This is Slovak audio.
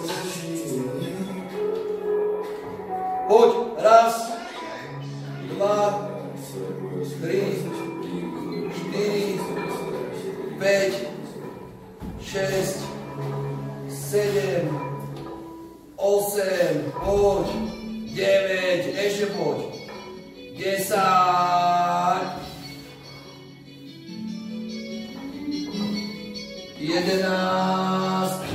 Poď, raz, dva, tri, štyri, päť, šesť, sedem, osem, poď, deväť, ešte poď, 10, 11,